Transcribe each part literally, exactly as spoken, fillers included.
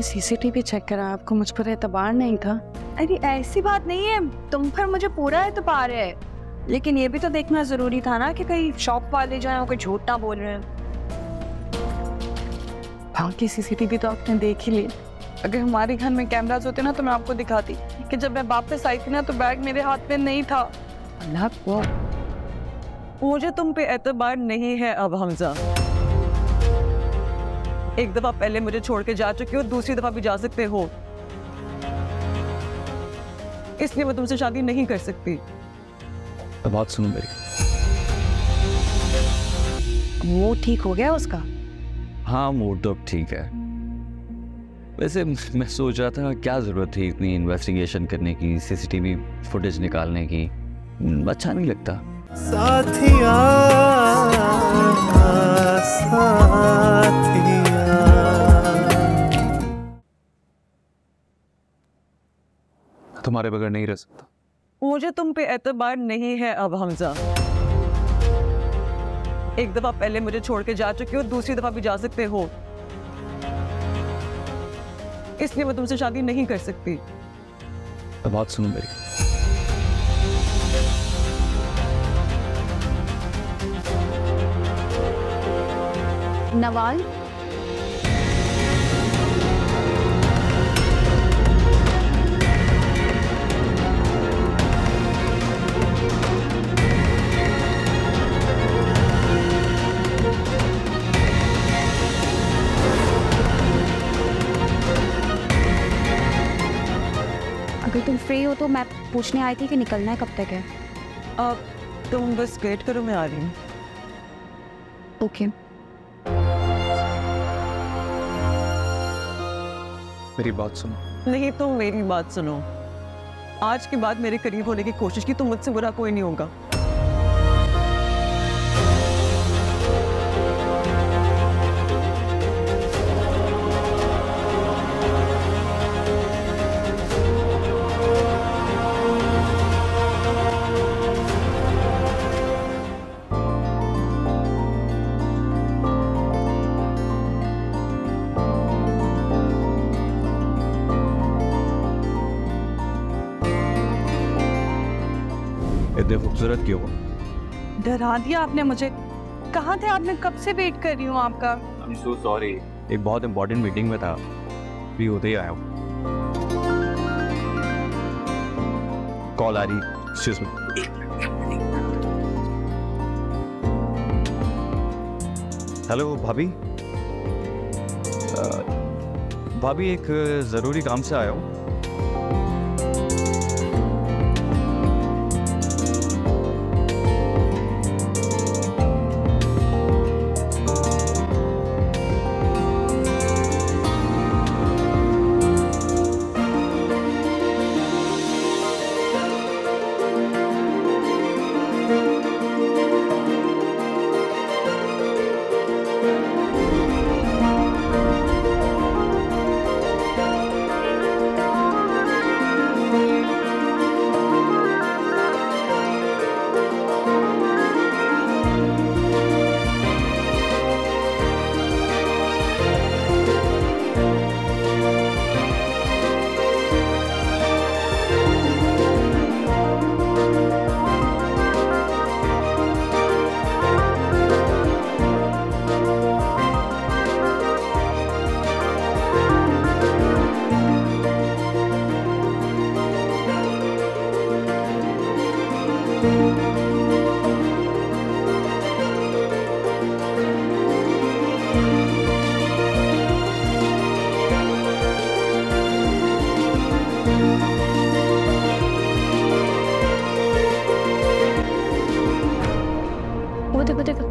आपने CCTV check करा, आपको मुझ पर एतबार नहीं था? अरे ऐसी बात नहीं है, तुम पर मुझे पूरा एतबार है, लेकिन ये भी तो देखना जरूरी था ना कि कहीं शॉप वाले जो है कोई झूठ ना बोल रहे हैं। बाकी सीसीटीवी तो आपने देख ही ली। अगर हमारे घर में कैमरास होते ना तो मैं आपको दिखाती कि जब मैं वापस आई थी ना तो बैग मेरे हाथ में नहीं था। अल्लाह को मुझे तुम पे एतबार नहीं है अब हमजा। एक दफा पहले मुझे छोड़ के जा चुके हो, दूसरी दफा भी जा सकते हो, इसलिए मैं तुमसे शादी नहीं कर सकती। बात सुनो मेरी। मूड ठीक हो गया उसका? हाँ मूड तो ठीक है। वैसे मैं सोच रहा था क्या जरूरत थी इतनी इन्वेस्टिगेशन करने की, सीसीटीवी फुटेज निकालने की, अच्छा नहीं लगता। साथिया, साथिया। तुम्हारे बगैर नहीं रह सकता। मुझे तुम पे एतबार नहीं है अब हमजा। एक दफा पहले मुझे छोड़ के जा चुके हो, दूसरी दफा भी जा सकते हो, इसलिए मैं तुमसे शादी नहीं कर सकती। बात सुनो मेरी। नवाल, अगर तुम फ्री हो तो मैं पूछने आई थी कि निकलना है, कब तक है? अब तुम बस वेट करो, मैं आ रही हूँ। ओके। मेरी बात सुनो। नहीं, तुम मेरी बात सुनो। आज के बाद मेरे करीब होने की कोशिश की तो मुझसे बुरा कोई नहीं होगा। इतने खूबसूरत क्यों हो? डरा दिया आपने मुझे। कहाँ थे आपने? कब से वेट कर रही हूँ आपका। I'm so sorry। एक बहुत इंपॉर्टेंट मीटिंग में था, भी होते ही आया हूँ। कॉल आ रही, एक्सक्यूज मी। हेलो भाभी। भाभी एक जरूरी काम से आया हूँ। वो देखो देखो।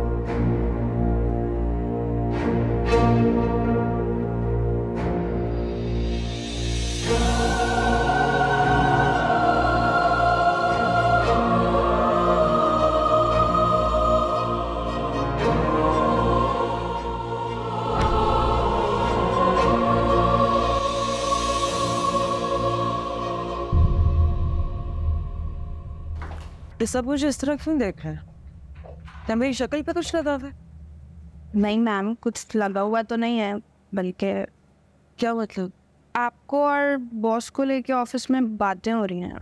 ये सब मुझे इस तरह क्यों देख रहे हैं? क्या मेरी शक्ल पे कुछ लगा हुआ है? नहीं मैम, कुछ लगा हुआ तो नहीं है, बल्कि क्या मतलब? आपको और बॉस को लेके ऑफिस में बातें हो रही हैं।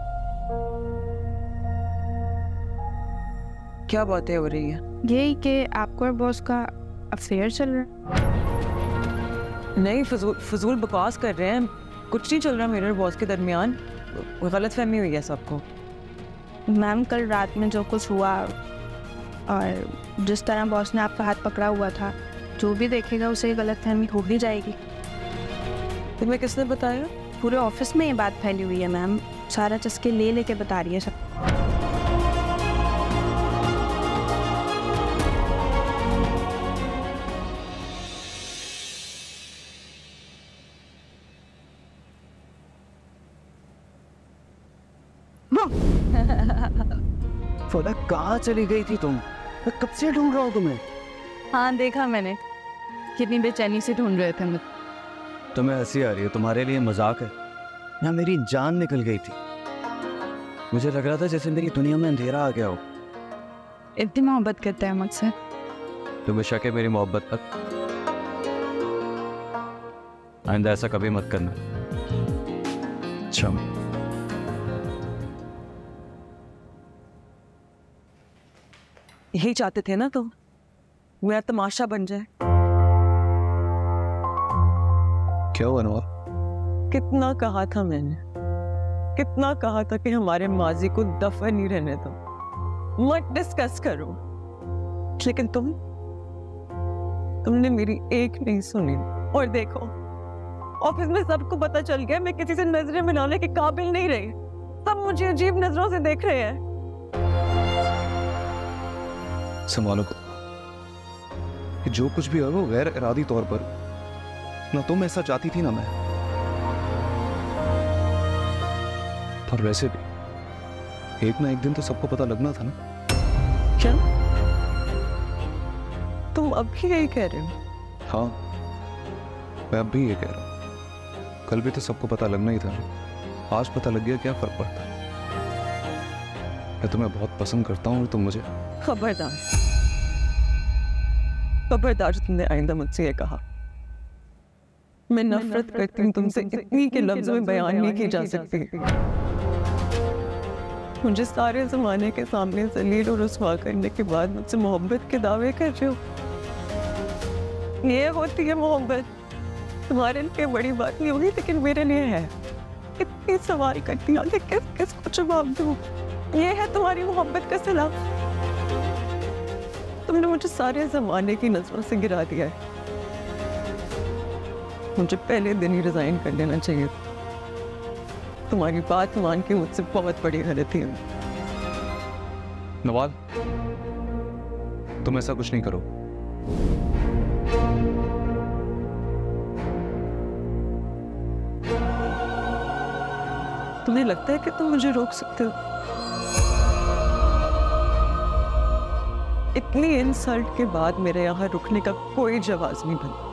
क्या बातें हो रही है? यही कि आपको और बॉस का अफेयर चल रहा है। नहीं, फजूल फजूल बकवास कर रहे हैं। कुछ नहीं चल रहा मेरे और बॉस के दरमियान। गलत फहमी हुई है सबको। मैम कल रात में जो कुछ हुआ और जिस तरह बॉस ने आपका हाथ पकड़ा हुआ था, जो भी देखेगा उसे गलत फहमी हो ही जाएगी। तुम्हें किसने बताया? पूरे ऑफिस में ये बात फैली हुई है मैम। सारा चस्के ले लेके बता रही है सब। फौदा कहाँ चली गई थी तुम? मैं कब से ढूंढ रहा हूँ तुम्हें। हाँ देखा मैंने, कितनी बेचैनी से ढूंढ रहे थे मुझे। तुम्हें हंसी आ रही है, तुम्हारे लिए मजाक है। यहाँ मेरी जान निकल गई थी। मुझे लग रहा था जैसे मेरी दुनिया में अंधेरा आ गया हो। इतनी मोहब्बत करते हैं मुझसे। तुम्हें शक है मेरी मोहब्बत पर? आइंदा ऐसा कभी मत करना। अच्छा, यही चाहते थे ना तुम, मेरा तमाशा बन जाए। क्या हुआ नवाब? कितना कहा था मैंने, कितना कहा था कि हमारे माजी को दफन नहीं रहने दो, मत डिस्कस करो। लेकिन तुम तुमने मेरी एक नहीं सुनी। और देखो, ऑफिस में सबको पता चल गया मैं किसी से नजरें मिलाने के काबिल नहीं रही। सब मुझे अजीब नजरों से देख रहे हैं। संभालो को, कि जो कुछ भी है वो गैर इरादी तौर पर, ना तुम ऐसा चाहती थी ना मैं। पर वैसे भी एक ना एक दिन तो सबको पता लगना था ना। क्या तुम अब भी यही कह रहे हो? हाँ, मैं अब भी ये कह रहा हूँ। कल भी तो सबको पता लगना ही था ना। आज पता लग गया, क्या फर्क पड़ता है। मैं तुम्हें बहुत पसंद करता हूँ और तुम मुझे। खबरदार, खबरदार तुमने आइंदा मुझसे ये कहा। मैं नफरत करती हूँ तुमसे, इतनी के लफ्जों में बयान नहीं की जा सकती। मुझे सारे जमाने के सामने जलील और रुसवा करने के बाद मुझसे मोहब्बत के दावे कर रहे हो। ये होती है मोहब्बत। तुम्हारे लिए बड़ी बात नहीं होगी, लेकिन मेरे लिए है। इतनी सवाल करती है, किस किस को जवाब दूं? ये है तुम्हारी मोहब्बत का सिला। तुमने मुझे सारे जमाने की नजरों से गिरा दिया है। मुझे पहले दिन ही रिजाइन कर लेना चाहिए। तुम्हारी बात मान के मुझसे बहुत बड़ी गलती है। नवाल, तुम ऐसा कुछ नहीं करो। तुम्हें लगता है कि तुम मुझे रोक सकते हो? इतनी इंसल्ट के बाद मेरे यहाँ रुकने का कोई जवाब नहीं बनता।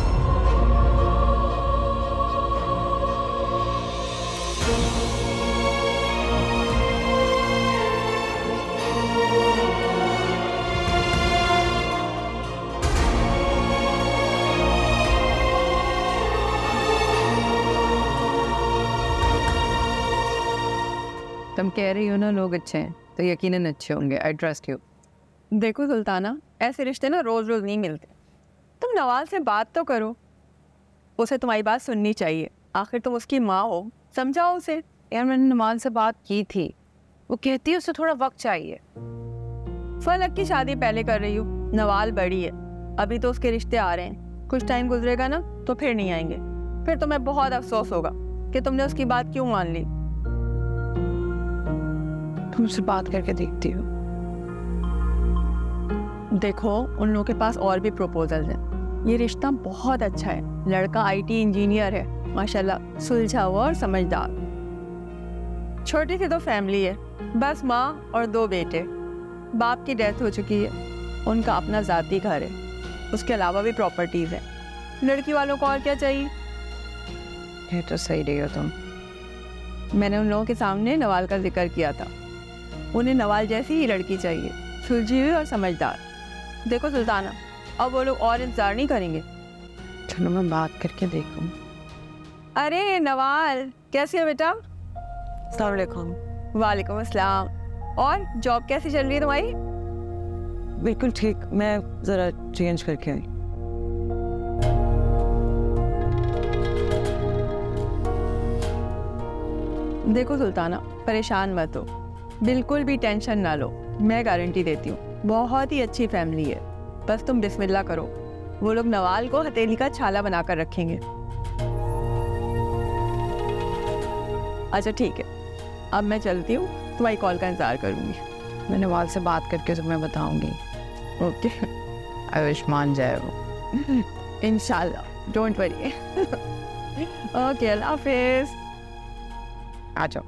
तुम कह रही हो ना लोग अच्छे हैं, तो यकीनन अच्छे होंगे। I trust you. देखो सुल्ताना, ऐसे रिश्ते ना रोज रोज नहीं मिलते। तुम नवाल से बात तो करो, उसे तुम्हारी बात सुननी चाहिए। आखिर तुम उसकी माँ हो, समझाओ उसे। यार मैंने नवाल से बात की थी, वो कहती है उसे थोड़ा वक्त चाहिए। फलक की शादी पहले कर रही हूँ, नवाल बड़ी है, अभी तो उसके रिश्ते आ रहे हैं। कुछ टाइम गुजरेगा ना तो फिर नहीं आएंगे। फिर तुम्हें बहुत अफसोस होगा कि तुमने उसकी बात क्यों मान ली। तुमसे बात करके देखती हो। देखो, उन लोगों के पास और भी प्रपोजल हैं। ये रिश्ता बहुत अच्छा है। लड़का आईटी इंजीनियर है, माशाल्लाह, सुलझा हुआ और समझदार। छोटी सी तो फैमिली है, बस माँ और दो बेटे। बाप की डेथ हो चुकी है, उनका अपना ज़ाती घर है, उसके अलावा भी प्रॉपर्टीज़ हैं। लड़की वालों को और क्या चाहिए? ये तो सही रही हो तुम। मैंने उन लोगों के सामने नवाल का जिक्र किया था। उन्हें नवाल जैसी ही लड़की चाहिए, सुलझी हुई और समझदार। देखो सुल्ताना, अब वो लोग और इंतजार नहीं करेंगे। चलो मैं बात करके देखूँ। अरे नवाल, कैसे हो बेटा? अस्सलाम वालेकुम। वालेकुम अस्सलाम। और जॉब कैसी चल रही है तुम्हारी? बिल्कुल ठीक, मैं ज़रा चेंज करके आई। देखो सुल्ताना, परेशान मत हो, बिल्कुल भी टेंशन ना लो। मैं गारंटी देती हूँ बहुत ही अच्छी फैमिली है। बस तुम बिस्मिल्लाह करो, वो लोग नवाल को हथेली का छाला बनाकर रखेंगे। अच्छा ठीक है, अब मैं चलती हूँ, तुम्हारी कॉल का इंतजार करूँगी। मैं नवाल से बात करके तुम्हें बताऊंगी। ओके, आयुष्मान जाए वो। इंशाल्लाह, डोंट वरी। ओके, अल्लाह हाफिज़। आ जाओ।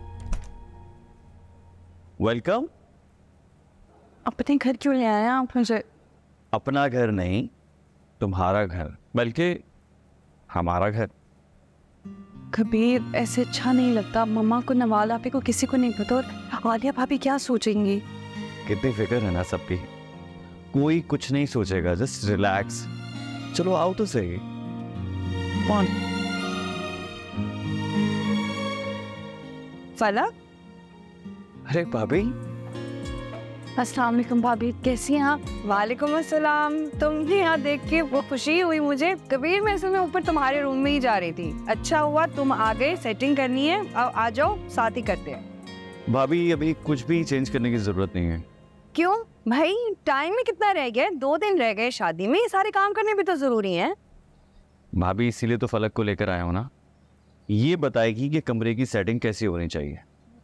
वेलकम। अपने घर क्यों ले आए आप मुझे? अपना घर नहीं, तुम्हारा घर, बल्कि हमारा घर। कबीर, ऐसे अच्छा नहीं लगता। मम्मा को, नवाल आपे को, किसी को नहीं पता। और आलिया भाभी क्या सोचेंगी? कितनी फिक्र है ना सबकी। कोई कुछ नहीं सोचेगा, जस्ट रिलैक्स। चलो आओ तो सही। कौन? फलक। अरे भाभी। अस्सलाम वालेकुम भाभी, कैसी हैं आप? वालेकुम अस्सलाम। तुमने यहाँ देख के वो खुशी हुई मुझे। कबीर, मैं समय ऊपर तुम्हारे रूम में ही जा रही थी। अच्छा हुआ तुम आ गए, सेटिंग करनी है। अब आ जाओ, साथ ही करते हैं। भाभी अभी कुछ भी चेंज करने की जरूरत नहीं है। क्यों भाई, टाइम में कितना रह गया? दो दिन रह गए शादी में, ये सारे काम करने भी तो जरूरी हैं। भाभी इसीलिए तो फलक को लेकर आया हूँ ना, ये बताएगी कि कमरे की सेटिंग कैसी होनी चाहिए।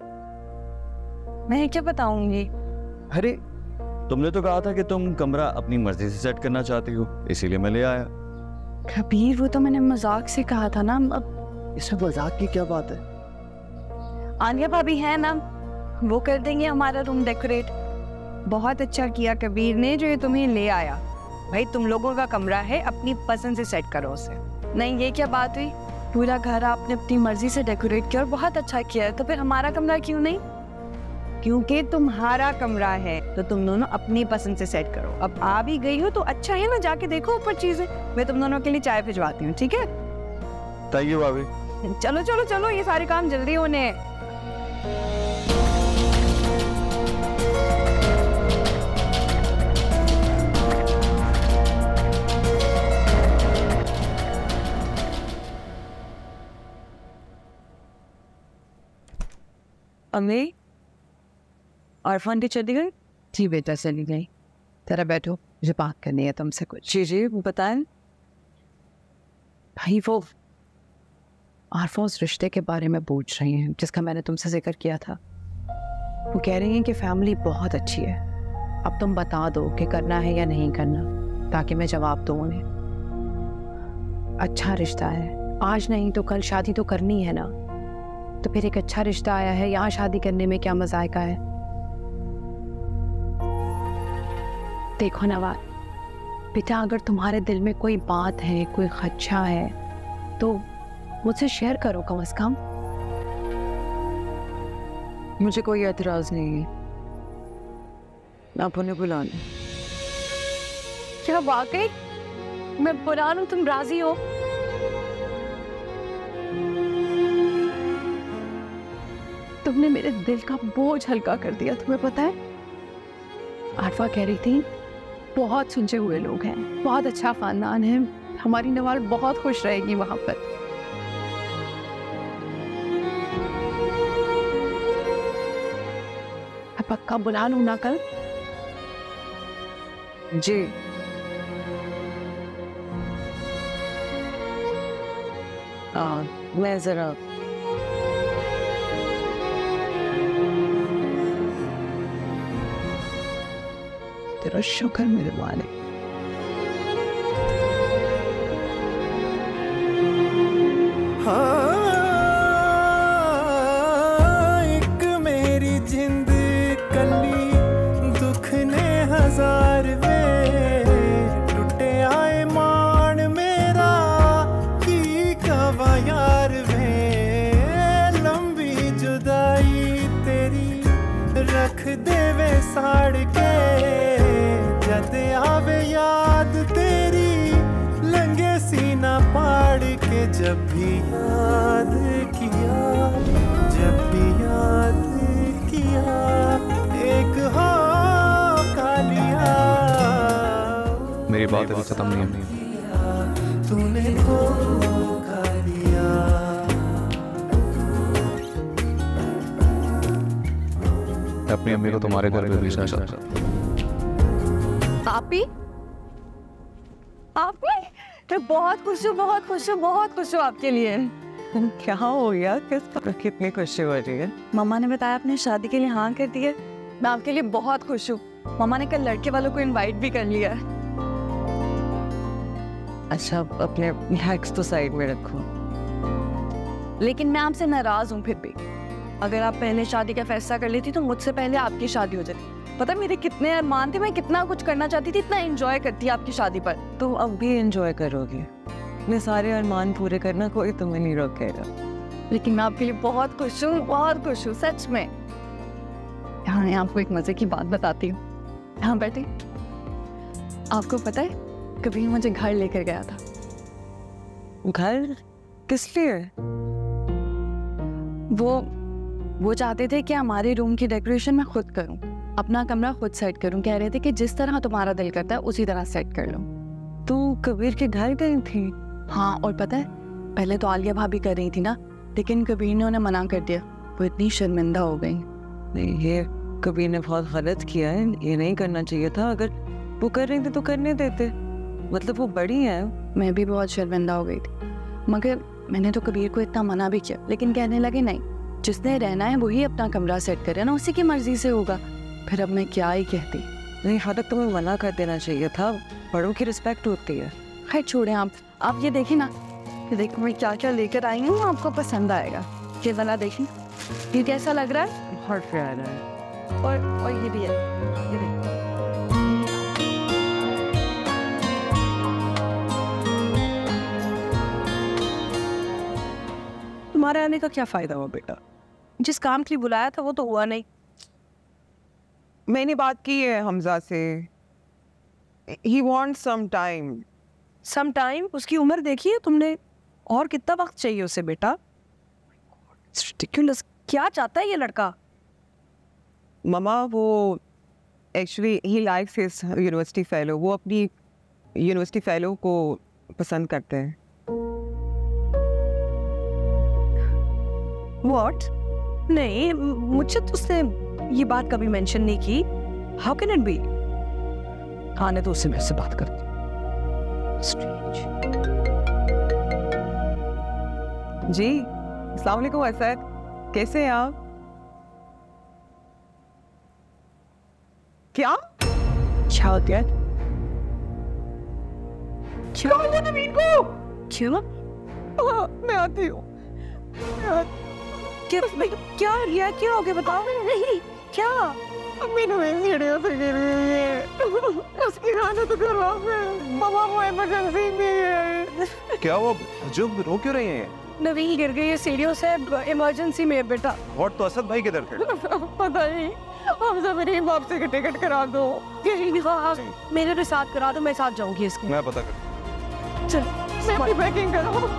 मैं क्या बताऊंगी? अरे तुमने तो कहा था कि तुम कमरा अपनी मर्जी से सेट करना चाहती हो, इसीलिए मैं ले आया। कबीर, वो तो मैंने मजाक से कहा था ना। अब इसमें मजाक की क्या बात है? आलिया भाभी है ना, वो कर देंगे हमारा रूम डेकोरेट। बहुत अच्छा किया कबीर ने जो ये तुम्हें ले आया। भाई तुम लोगों का कमरा है, अपनी पसंद से सेट करो उसे। नहीं, ये क्या बात हुई? पूरा घर आपने अपनी मर्जी से डेकोरेट किया और बहुत अच्छा किया, तो फिर हमारा कमरा क्यों नहीं? क्योंकि तुम्हारा कमरा है तो तुम दोनों अपनी पसंद से सेट करो। अब आ भी गई हो तो अच्छा है ना, जाके देखो ऊपर चीजें। मैं तुम दोनों के लिए चाय भिजवाती हूँ, ठीक है? थैंक यू भाभी। चलो चलो चलो, ये सारे काम जल्दी होने हैं। अम्मी, आरफान की चली गई? जी बेटा, चली गई। तेरा बैठो, मुझे बात करनी है तुमसे कुछ। जी जी बताएं। भाई वो आरफा उस रिश्ते के बारे में पूछ रही हैं जिसका मैंने तुमसे जिक्र किया था। वो कह रही हैं कि फैमिली बहुत अच्छी है, अब तुम बता दो कि करना है या नहीं करना, ताकि मैं जवाब दूँ उन्हें। अच्छा रिश्ता है, आज नहीं तो कल शादी तो करनी है ना, तो फिर एक अच्छा रिश्ता आया है, यहाँ शादी करने में क्या मजायका है? देखो नवाल बेटा, अगर तुम्हारे दिल में कोई बात है, कोई खदशा है, तो मुझसे शेयर करो कम से कम। मुझे कोई एतराज नहीं है, आप उन्हें बुला लें। क्या वाकई मैं बुला लूं, तुम राजी हो? तुमने मेरे दिल का बोझ हल्का कर दिया। तुम्हें पता है, आरफा कह रही थी बहुत सुलझे हुए लोग हैं, बहुत अच्छा खानदान है, हमारी नवाल बहुत खुश रहेगी वहां पर। पक्का बुला लूं ना कल? जी हाँ, मैं जरा तेरा शुक्र मेरे वाले। हाँ, एक मेरी जिंद कली दुख ने हजार वे टूटे आए मान मेरा की कवा यार वे लंबी जुदाई तेरी रख देवे साड़ के जद आवे जब भी याद किया, जब भी याद किया, एक होका लिया। मेरी बात अभी खत्म नहीं है। तूने धोखा दिया। अपनी अम्मी को तुम्हारे घर पे भेजना चाहता। आपी आपी मैं बहुत खुश हूँ, बहुत खुश हूँ, बहुत खुश हूँ आपके लिए। क्या हो गया? किस कितनी खुशी हो रही है? मम्मा ने बताया आपने शादी के लिए हाँ कर दी है। मैं आपके लिए बहुत खुश हूँ। मम्मा ने कल लड़के वालों को इनवाइट भी कर लिया है। अच्छा, अपने हैक्स तो साइड में रखो। लेकिन मैं आपसे नाराज हूँ फिर भी। अगर आप पहले शादी का फैसला कर लेती तो मुझसे पहले आपकी शादी हो जाती। पता मेरे कितने अरमान थे, मैं कितना कुछ करना चाहती थी, इतना एंजॉय करती आपकी शादी पर। तुम अब भी एंजॉय करोगे। अपने सारे अरमान पूरे करना कोई तुम्हें नहीं रोकेगा। लेकिन मैं आपके लिए बहुत खुश हूँ, बहुत खुश हूँ सच में। हाँ, मैं आपको एक मजे की बात बताती हूँ। हाँ बैठे। आपको पता है कभी मुझे घर लेकर गया था। घर? किस लिए? वो वो चाहते थे कि हमारे रूम की डेकोरेशन मैं खुद करूं, अपना कमरा खुद सेट करूं। कह रहे थे कि जिस तरह तुम्हारा दिल करता है उसी तरह सेट कर लो। तू कबीर के घर गई थी? हाँ, और पता है पहले तो आलिया भाभी कर रही थी ना, लेकिन कबीर ने उन्हें मना कर दिया। वो इतनी शर्मिंदा हो गई। नहीं, ये कबीर ने बहुत गलत किया है। ये नहीं करना चाहिए था। अगर वो कर रही थी तो करने देते। मतलब वो बड़ी है। मैं भी बहुत शर्मिंदा हो गई थी, मगर मैंने तो कबीर को इतना मना भी किया, लेकिन कहने लगे नहीं, जिसने रहना है वही अपना कमरा सेट करे ना, उसी की मर्जी से होगा। फिर अब मैं क्या ही कहती। नहीं, हाँ तक तुम्हें मना कर देना चाहिए था। बड़ों की रिस्पेक्ट होती है। खैर छोड़े आप आप ये देखिए ना, ये देखो मैं क्या क्या लेकर आई हूँ, आपको पसंद आएगा। ये वाला देखिए, ये कैसा लग रहा है? बहुत प्यारा है। और और ये भी है, ये देखिए। तुम्हारे आने का क्या फायदा हुआ बेटा? जिस काम के लिए बुलाया था वो तो हुआ नहीं। मैंने बात की है हमजा से। He wants some time. Some time? उसकी उम्र देखी है तुमने? और कितना वक्त चाहिए उसे बेटा? It's ridiculous. क्या चाहता है ये लड़का? ममा वो actually he likes his university fellow. वो अपनी यूनिवर्सिटी फेलो को पसंद करते हैं। What? नहीं, मुझसे तो उसने ये बात कभी मेंशन नहीं की। How can it be? आने तो उससे मेरे से बात करती। Strange. जी, अस्सलाम वालेकुम असद, कैसे हैं आप? क्या? क्या हो गया? क्या हो गया नवीन को? क्यों? हाँ, मैं आती हूँ। क्या क्या रिया क्या हो गया बताओ? क्या? अम्मी नवीन सीढ़ियों से गिर गई है। उसकी हालत खराब है। मामा वो इमरजेंसी में है। क्या वो जो रो क्यों रही हैं? नवीन गिर गई है सीढ़ियों से, इमरजेंसी में है बेटा। और तो असद भाई किधर थे? पता नहीं। हम सब मेरी बाप से टिकट करा दो। हाँ, मेरे भी साथ करा दो, मैं साथ जाऊंगी इसके। मैं पता कर। चल, मैं अपनी पैकिंग करो।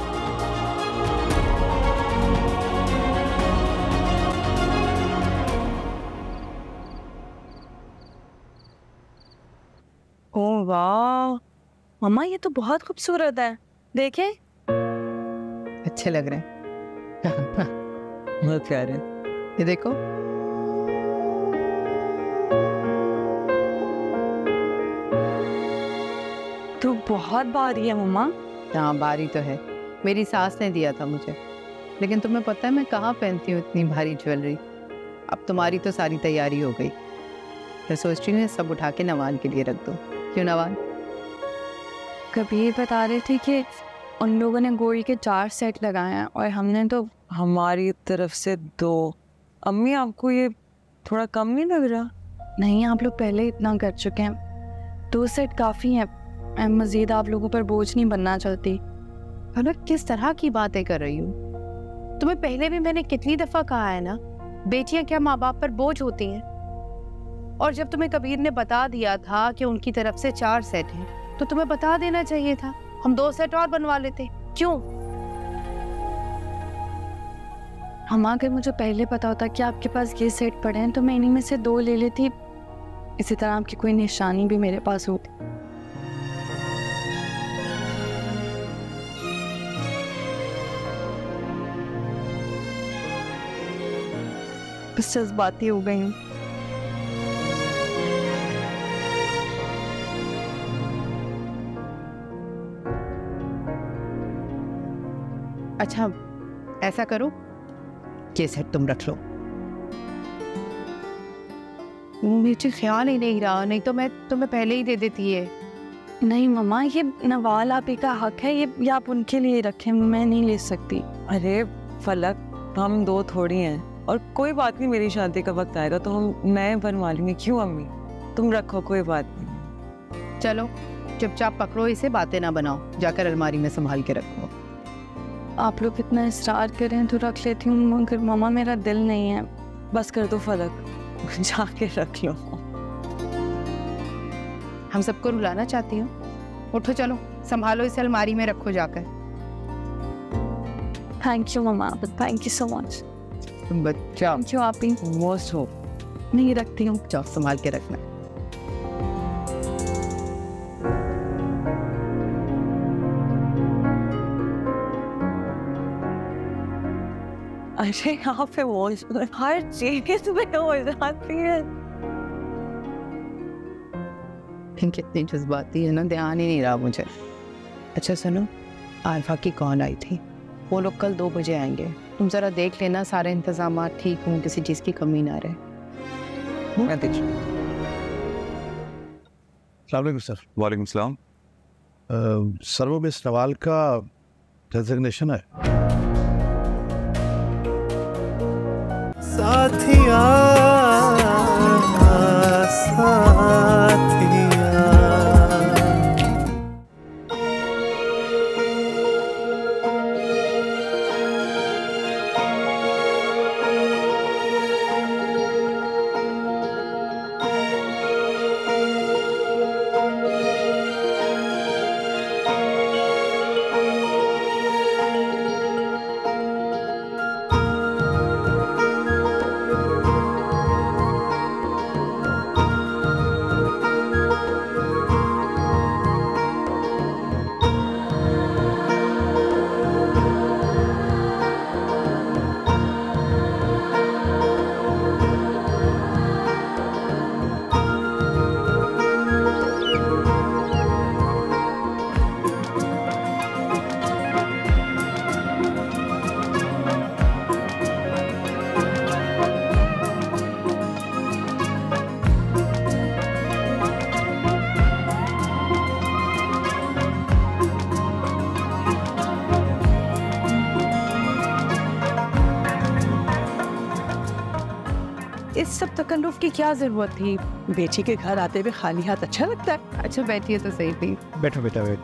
ओह वाह, मम्मा ये तो बहुत खूबसूरत है। देखे? अच्छे लग रहे हैं। बहुत प्यारे। ये देखो। तू बहुत भारी है मम्मा। हाँ, बारी तो है। मेरी सास ने दिया था मुझे। लेकिन तुम्हें पता है मैं कहाँ पहनती हूँ इतनी भारी ज्वेलरी? अब तुम्हारी तो सारी तैयारी हो गई। मैं सोच रही हूँ सब उठा के नवान के लिए रख दो। क्यों नवान? कबीर बता रहे थे कि उन लोगों ने गोल्ड के चार सेट लगाए हैं और हमने तो हमारी तरफ से दो। अम्मी आपको ये थोड़ा कम नहीं लग रहा? नहीं, आप लोग पहले इतना कर चुके हैं। दो सेट काफ़ी हैं। मैं मज़ीद आप लोगों पर बोझ नहीं बनना चाहती। अलग किस तरह की बातें कर रही हूँ? तुम्हें पहले भी मैंने कितनी दफ़ा कहा है ना, बेटियां क्या माँ बाप पर बोझ होती हैं। और जब तुम्हें कबीर ने बता दिया था कि उनकी तरफ से चार सेट हैं, तो तुम्हें बता देना चाहिए था। हम दो सेट और बनवा लेते। क्यों? हम अगर मुझे पहले पता होता कि आपके पास ये सेट पड़े हैं तो मैं इन्हीं में से दो ले लेती। इसी तरह आपकी कोई निशानी भी मेरे पास होती। बस जज्बाती हो गई हूँ। अच्छा ऐसा करो, ये सेट तुम रख लो। मुझे ख्याल ही नहीं रहा, नहीं तो मैं तुम्हें पहले ही दे देती है। नहीं मम्मा, ये नवाल आप ही का हक है, ये, ये आप उनके लिए रखें, मैं नहीं ले सकती। अरे फलक, हम दो थोड़ी हैं, और कोई बात नहीं, मेरी शादी का वक्त आएगा तो हम नए बनवा लेंगे। क्यों अम्मी, तुम रखो, कोई बात नहीं। चलो चुपचाप पकड़ो इसे, बातें ना बनाओ, जाकर अलमारी में संभाल के रखो। आप लोग इतना इस्रार करें तो रख लेती हूँ, मगर मम्मा मेरा दिल नहीं है। बस कर दो फलक, जाके रख लो। हम सबको रुलाना चाहती हो? उठो चलो, संभालो इसे, अलमारी में रखो जाकर। Thank you mama, thank you so much. बच्चा थैंक यू आप ही। मोस्ट हो नहीं रखती हूँ, जाओ संभाल के रखना। अरे यहाँ पे मौज हर चीज में हो जाती है। कितनी जज्बाती है ना, ध्यान ही नहीं रहा मुझे। अच्छा सुनो, आरफा की कॉल आई थी, वो लोग कल दो बजे आएंगे। तुम जरा देख लेना सारे इंतजाम ठीक हों, किसी चीज की कमी ना रहे। मैं देख लूं। अस्सलाम वालेकुम सर। वालेकुम सलाम। सर वो मिस नवाल का रेजिग्नेशन है। साथिया साथिया इस सब तकल्लुफ की क्या जरूरत थी? बेटी के घर आते हुए खाली हाथ अच्छा लगता है? अच्छा बैठिए तो सही थी। बैठो बेटा बैठ।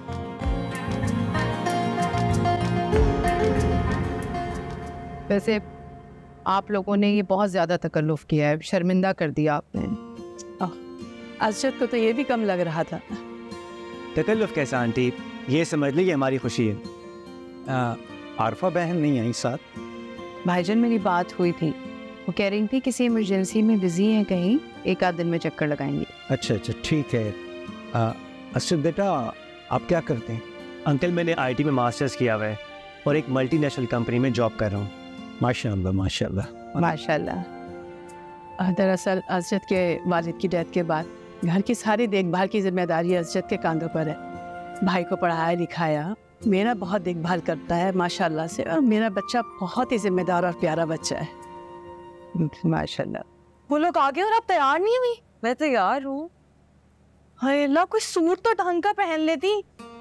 वैसे आप लोगों ने ये बहुत ज्यादा तकल्लुफ किया है, शर्मिंदा कर दिया आपने। अरशद को तो ये भी कम लग रहा था। तकल्लुफ कैसा आंटी, ये समझ लीजिए हमारी खुशी है। आ, आरफा बहन नहीं आई साथ। भाईजान मेरी बात हुई थी, वो कह रही थी किसी इमरजेंसी में बिजी हैं कहीं, एक आध दिन में चक्कर लगाएंगे। अच्छा अच्छा ठीक है। अरशद बेटा आप क्या करते हैं? अंकल मैंने आईटी में मास्टर्स किया हुआ है और एक मल्टीनेशनल कंपनी में जॉब कर रहा हूँ। माशाल्लाह माशाल्लाह माशाल्लाह। दरअसल अरशद के वालिद की डेथ के बाद घर की सारी देखभाल की जिम्मेदारी अरशद के कांधों पर है। भाई को पढ़ाया लिखाया, मेरा बहुत देखभाल करता है माशाल्लाह से, और मेरा बच्चा बहुत ही जिम्मेदार और प्यारा बच्चा है माशाल्लाह। वो लोग आगे और आप तैयार नहीं हुई? मैं तैयार हूँ। हाय अल्लाह, कोई सूट तो ढंग का पहन लेती।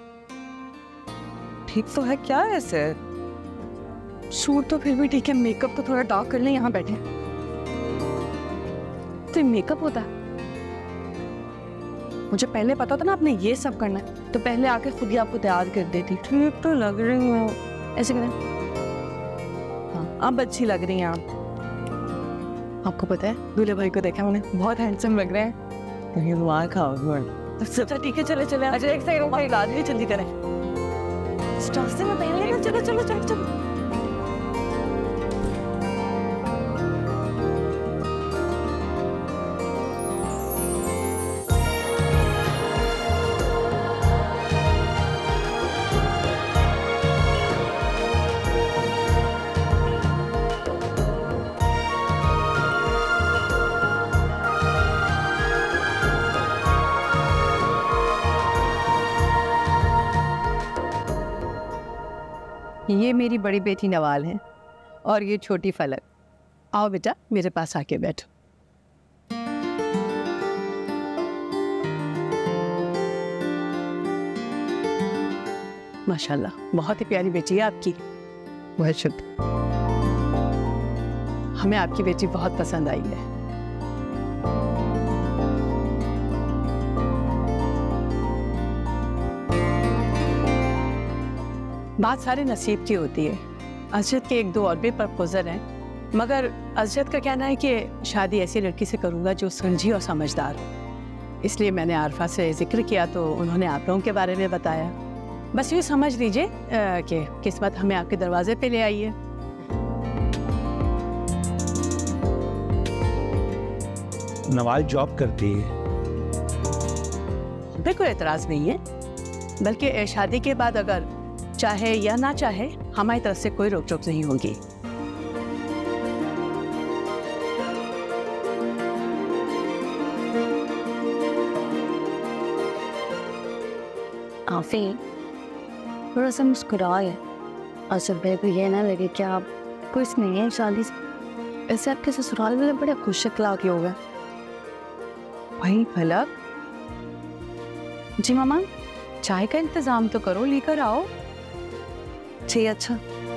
ठीक तो है क्या ऐसे? सूट तो फिर भी ठीक है, मेकअप तो थोड़ा डार्क कर लें। यहाँ बैठे तो मेकअप होता है? मुझे पहले पता था ना आपने ये सब करना है, तो पहले आके खुद ही आपको तैयार कर देती। ठीक तो लग रही हूँ। ऐसे करें। हाँ आप अच्छी लग रही हैं। आप आपको पता है दूल्हे भाई को देखा मैंने, बहुत हैंडसम लग रहे हैं। कहीं वहाँ खाओ। अच्छा ठीक है, चले चले। अच्छा एक सेकंड भाई, इलाज भी जल्दी करें। रास्ते में पहन लेना। चलो चलो चलो चलो। ये मेरी बड़ी बेटी नवाल है और ये छोटी फलक। आओ बेटा मेरे पास आके बैठो। माशाल्लाह बहुत ही प्यारी बेटी है आपकी। बहुत शुक्र। हमें आपकी बेटी बहुत पसंद आई है। बात सारे नसीब की होती है। अजरत के एक दो और भी प्रपोजल हैं, मगर अजरत का कहना है कि शादी ऐसी लड़की से करूँगा जो सुलझी और समझदार हो। इसलिए मैंने आरफा से जिक्र किया तो उन्होंने आप लोगों के बारे में बताया। बस ये समझ लीजिए कि किस्मत हमें आपके दरवाजे पे ले आई है। नवाल जॉब करती है, फिर कोई एतराज़ नहीं है, बल्कि शादी के बाद अगर चाहे या ना चाहे हमारी तरफ से कोई रोक टोक नहीं होगी। आफी थोड़ा सा मुस्कुराए और जब मेरे को ये ना लगे कि आप कुछ नहीं है शादी से। ऐसे आपके ससुराल में बड़े खुश अखलाकी हो गए। भाई फलक जी मामा, चाय का इंतजाम तो करो, लेकर आओ। जी अच्छा।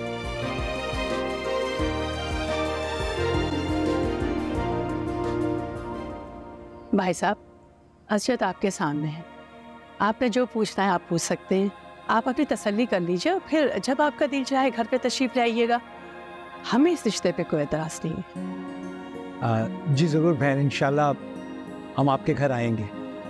भाई साहब, अजरत आपके सामने है, आपने जो पूछना है आप पूछ सकते हैं। आप अपनी तसल्ली कर लीजिए और फिर जब आपका दिल चाहे घर पे तशरीफ ले आइएगा। हमें इस रिश्ते पे कोई एतराज़ नहीं है। आ, जी ज़रूर बहन, इंशाल्लाह हम आपके घर आएंगे।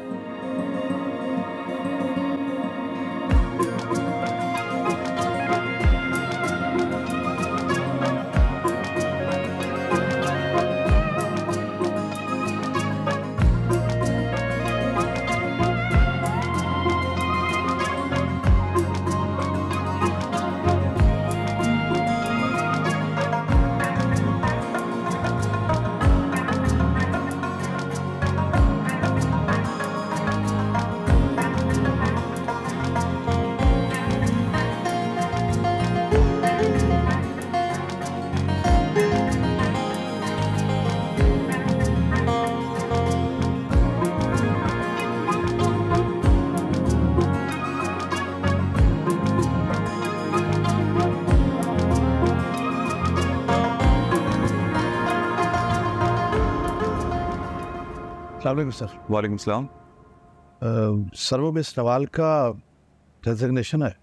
अस्सलाम सर। वालेकुम सलाम। सर वो मिस नवाल का रेजिग्नेशन है।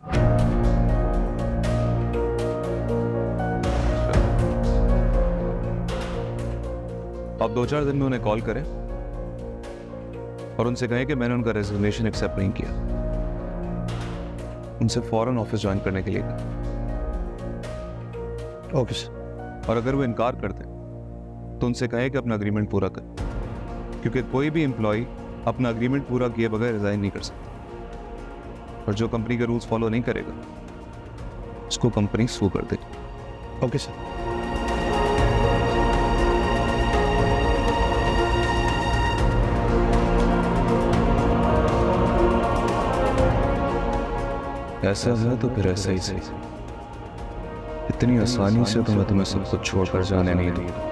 आप दो चार दिन में उन्हें कॉल करें और उनसे कहें कि मैंने उनका रेजिग्नेशन एक्सेप्ट नहीं किया। उनसे फौरन ऑफिस ज्वाइन करने के लिए कहा। Okay sir. और अगर वो इनकार करते तो उनसे कहें कि अपना एग्रीमेंट पूरा कर, क्योंकि कोई भी एम्प्लॉय अपना एग्रीमेंट पूरा किए बगैर रिजाइन नहीं कर सकता। और जो कंपनी के रूल्स फॉलो नहीं करेगा उसको कंपनी सू कर देगी। Okay sir. ऐसा है तो फिर ऐसा ही सही। इतनी आसानी से तो मैं तुम्हें सब कुछ छोड़कर जाने नहीं दूंगा।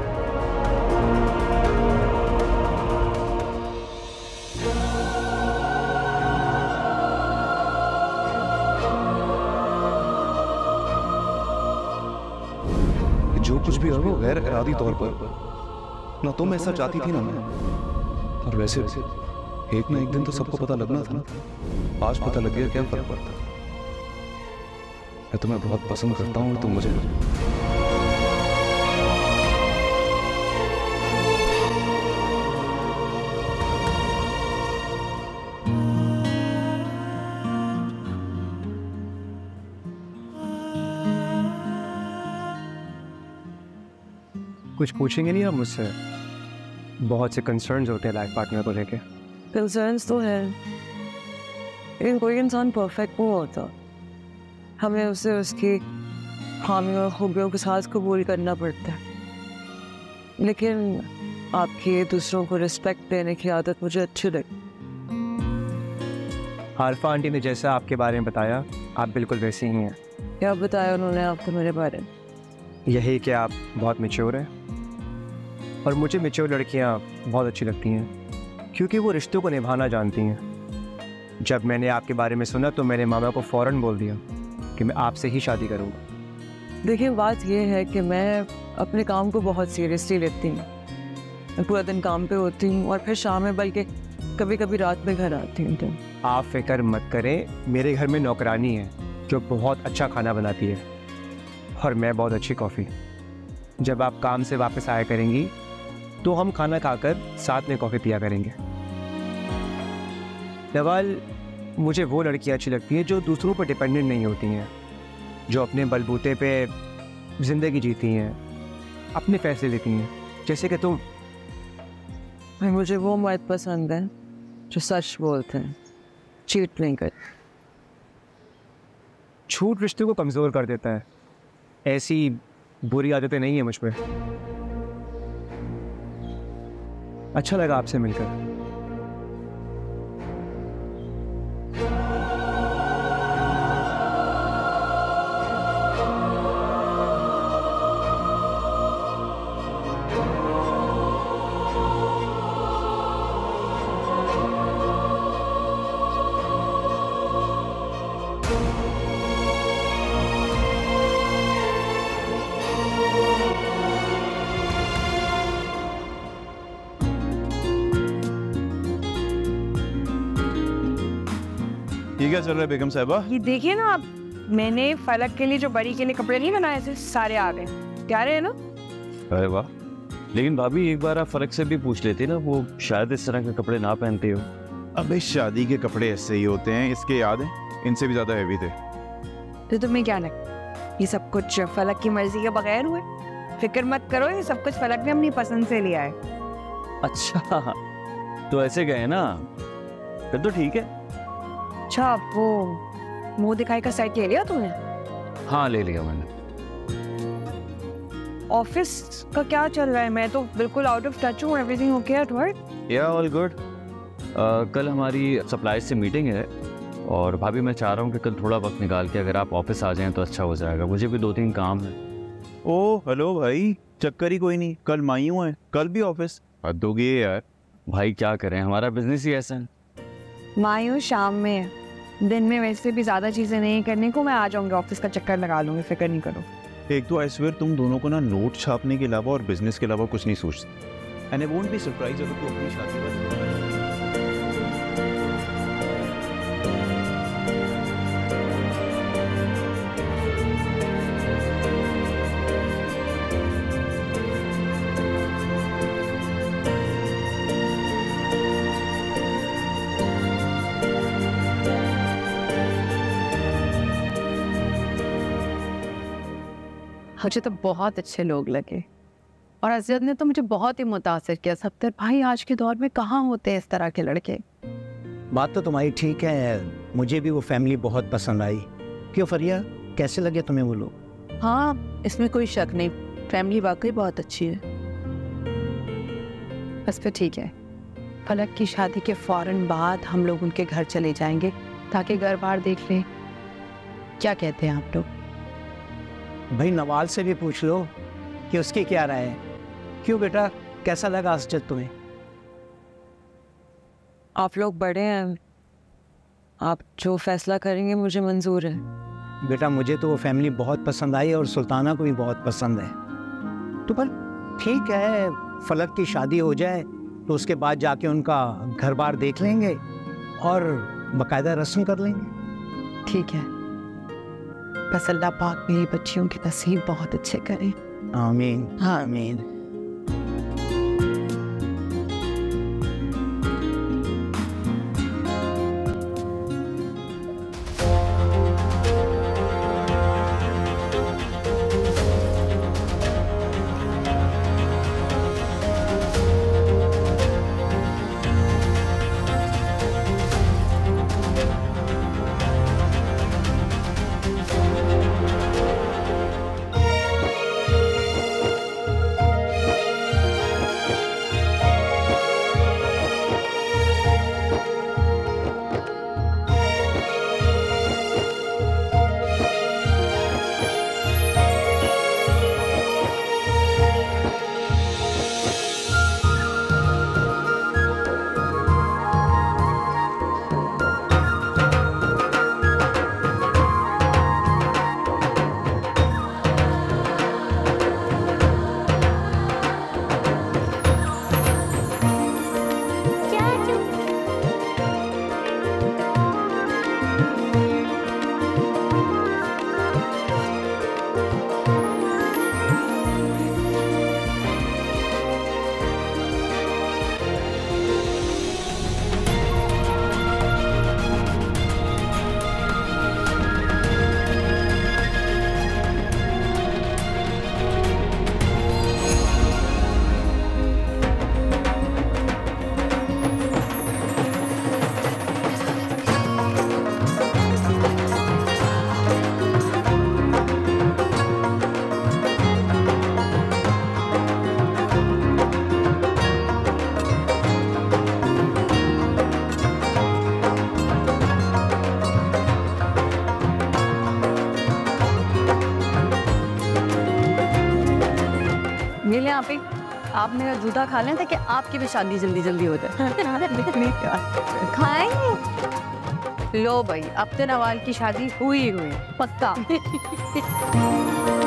जो कुछ भी है वो गैर इरादी तौर पर, ना तुम ऐसा चाहती थी ना मैं। और वैसे एक ना एक दिन तो सबको पता लगना था ना। आज पता लग गया, क्या फर्क पड़ता। मैं तुम्हें बहुत पसंद करता हूँ और तुम मुझे। कुछ पूछेंगे नहीं आप मुझसे? बहुत से कंसर्न्स होते हैं लाइफ पार्टनर को लेके। कंसर्न्स तो है, लेकिन कोई इंसान परफेक्ट नहीं होता। हमें उसे उसकी खामियों और खूबियों के साथ कबूल करना पड़ता है। लेकिन आपकी दूसरों को रिस्पेक्ट देने की आदत मुझे अच्छी लगी। आरफा आंटी ने जैसा आपके बारे में बताया, आप बिल्कुल वैसे ही हैं। क्या बताया उन्होंने आपको मेरे बारे में? यही कि आप बहुत मैच्योर हैं और मुझे मैच्योर लड़कियां बहुत अच्छी लगती हैं क्योंकि वो रिश्तों को निभाना जानती हैं। जब मैंने आपके बारे में सुना तो मैंने मामा को फ़ौरन बोल दिया कि मैं आपसे ही शादी करूँगा। देखिए बात यह है कि मैं अपने काम को बहुत सीरियसली लेती हूँ। मैं पूरा दिन काम पे होती हूँ और फिर शाम में बल्कि कभी कभी रात में घर आती हूँ। तो आप फिक्र मत करें, मेरे घर में नौकरानी है जो बहुत अच्छा खाना बनाती है और मैं बहुत अच्छी कॉफ़ी। जब आप काम से वापस आया करेंगी तो हम खाना खाकर साथ में कॉफ़ी पिया करेंगे। नवाल, मुझे वो लड़कियाँ अच्छी लगती हैं जो दूसरों पर डिपेंडेंट नहीं होती हैं, जो अपने बलबूते पे ज़िंदगी जीती हैं, अपने फैसले लेती हैं, जैसे कि तुम। मुझे वो मर्द पसंद है जो सच बोलते हैं, चीट नहीं करते। झूठ रिश्ते को कमज़ोर कर देता है। ऐसी बुरी आदतें नहीं है मुझ पे। अच्छा लगा आपसे मिलकर। ये क्या चल रहा है बेगम साहिबा? ये देखिए ना आप, मैंने फलक के लिए जो बड़ी के लिए कपड़े नहीं बनाए थे, सारे आ गए। प्यारे है ना? अरे वाह। लेकिन भाभी एक बार आप फर्क से भी पूछ लेते ना, वो शायद इस तरह के कपड़े ना पहनते हो। अबे शादी के कपड़े ऐसे ही होते हैं, इसके याद है? इनसे भी ज्यादा हैवी थे। तो तुम्हें क्या लगता ये सब कुछ फलक की मर्जी के बगैर हुए? फिक्र मत करो, ये सब कुछ फलक ने अपनी पसंद से लिया है। अच्छा तो ऐसे गए ना, फिर तो ठीक है। अच्छा, वो मुंह दिखाई का सेट ले लिया तुमने? हाँ ले लिया मैंने। ऑफिस का क्या चल रहा है? मैं तो बिल्कुल आउट ऑफ टच हूँ। Everything okay at work? या ऑल गुड। कल हमारी सप्लाई से मीटिंग है और भाभी मैं चाह रहा हूँ कि कल थोड़ा वक्त निकाल के अगर आप ऑफिस आ जाएं तो अच्छा हो जाएगा। मुझे भी दो तीन काम है। ओ हेलो भाई, चक्कर ही कोई नहीं। कल मायूं है, कल भी ऑफिस? हद होगी ये यार। भाई क्या करें, हमारा बिजनेस ही ऐसा है। मायूं शाम में, दिन में वैसे भी ज्यादा चीजें नहीं करने को। मैं आ जाऊंगी, ऑफिस का चक्कर लगा लूंगी, फिक्र नहीं करो। एक तो आई स्वेयर तुम दोनों को ना नोट छापने के अलावा और बिजनेस के अलावा कुछ नहीं सोचते। And I won't be surprise अगर तू अपनी शादी पर मुझे तो बहुत अच्छे लोग लगे और अज़रत ने तो मुझे बहुत ही मुतासिर किया। सफ्तर भाई आज के दौर में कहाँ होते हैं इस तरह के लड़के। बात तो तुम्हारी ठीक है, मुझे भी वो फैमिली बहुत पसंद आई। क्यों फरिया, कैसे लगे तुम्हें वो लोग? हाँ इसमें कोई शक नहीं, फैमिली वाकई बहुत अच्छी है। बस फिर ठीक है, फलक की शादी के फौरन बाद हम लोग उनके घर चले जाएंगे ताकि घर बार देख लें। क्या कहते हैं आप लोग? भाई नवाल से भी पूछ लो कि उसकी क्या राय है। क्यों बेटा, कैसा लगा असजद तुम्हें? आप लोग बड़े हैं, आप जो फैसला करेंगे मुझे मंजूर है। बेटा मुझे तो वो फैमिली बहुत पसंद आई और सुल्ताना को भी बहुत पसंद है। तो पर ठीक है, फलक की शादी हो जाए तो उसके बाद जाके उनका घर बार देख लेंगे और बाकायदा रस्म कर लेंगे। ठीक है, बस अल्लाह पाक मेरी बच्चियों के नसीब बहुत अच्छे करे। आमीन। हाँ आमीन। आप मेरा जूता खा लें ताकि आपकी भी शादी जल्दी जल्दी हो जाए। खाएंगे? लो भाई, अब तो नवाल की शादी हुई हुई पक्का।